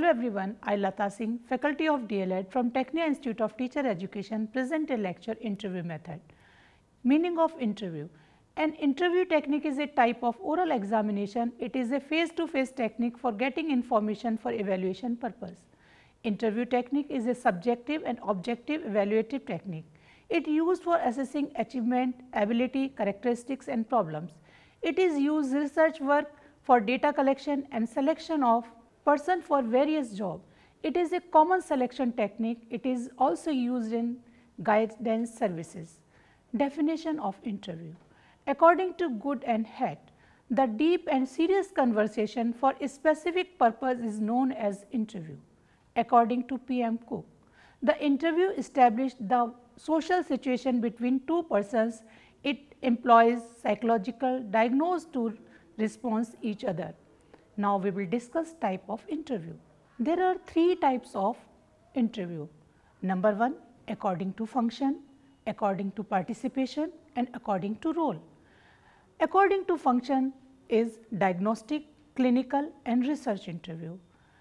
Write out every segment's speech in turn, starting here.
everyone, I Lata Singh, Faculty of DLED from Technia Institute of Teacher Education present a lecture interview method. Meaning of interview. An interview technique is a type of oral examination. It is a face-to-face technique for getting information for evaluation purpose. Interview technique is a subjective and objective evaluative technique. It is used for assessing achievement, ability, characteristics and problems. It is used research work for data collection and selection of person for various jobs. It is a common selection technique. It is also used in guidance services. Definition of interview. According to Good and Het, the deep and serious conversation for a specific purpose is known as interview. According to P.M. Cook, the interview established the social situation between two persons. It employs psychological diagnosis to respond each other. Now, we will discuss type of interview. There are three types of interview. Number 1, according to function, according to participation and according to role. According to function is diagnostic, clinical and research interview,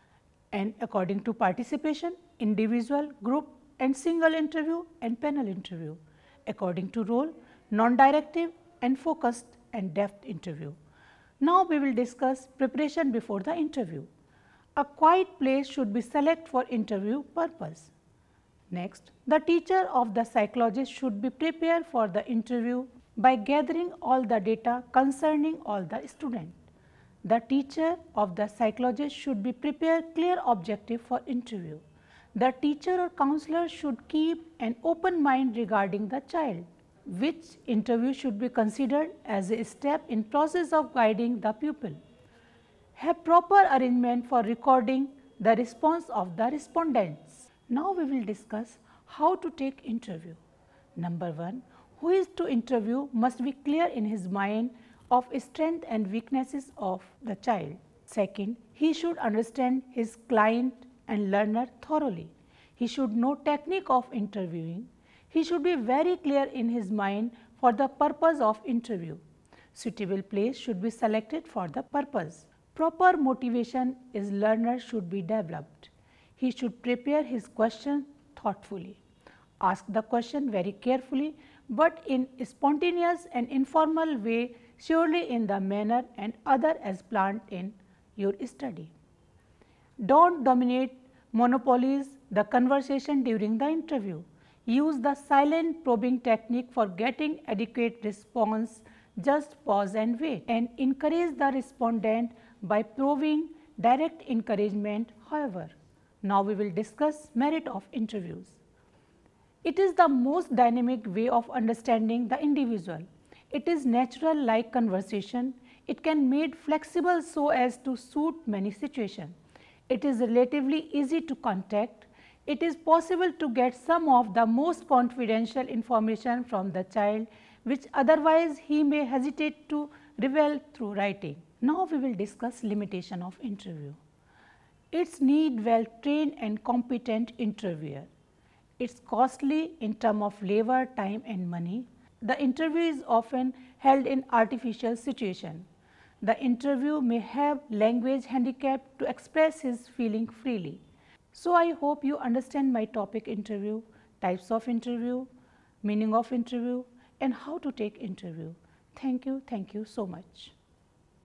and according to participation, individual, group and single interview and panel interview. According to role, non-directive and focused and depth interview. Now, we will discuss preparation before the interview. A quiet place should be selected for interview purpose. Next, the teacher of the psychologist should be prepared for the interview by gathering all the data concerning all the student. The teacher of the psychologist should be prepared clear objective for interview. The teacher or counselor should keep an open mind regarding the child. Which interview should be considered as a step in process of guiding the pupil. Have proper arrangement for recording the response of the respondents. Now, we will discuss how to take interview. Number 1, who is to interview must be clear in his mind of strength and weaknesses of the child. Second, he should understand his client and learner thoroughly. He should know technique of interviewing. He should be very clear in his mind for the purpose of interview. Suitable place should be selected for the purpose. Proper motivation is learner should be developed. He should prepare his question thoughtfully. Ask the question very carefully, but in spontaneous and informal way, surely in the manner and other as planned in your study. Don't dominate, monopolize the conversation during the interview. Use the silent probing technique for getting adequate response. Just pause and wait, and encourage the respondent by probing direct encouragement. However, now we will discuss merit of interviews. It is the most dynamic way of understanding the individual. It is natural like conversation. It can be made flexible so as to suit many situations. It is relatively easy to contact. It is possible to get some of the most confidential information from the child which otherwise he may hesitate to reveal through writing. Now, we will discuss limitation of interview. It's need well trained and competent interviewer. It's costly in terms of labor, time and money. The interview is often held in artificial situation. The interview may have language handicap to express his feeling freely. So, I hope you understand my topic interview, types of interview, meaning of interview and how to take interview. Thank you so much.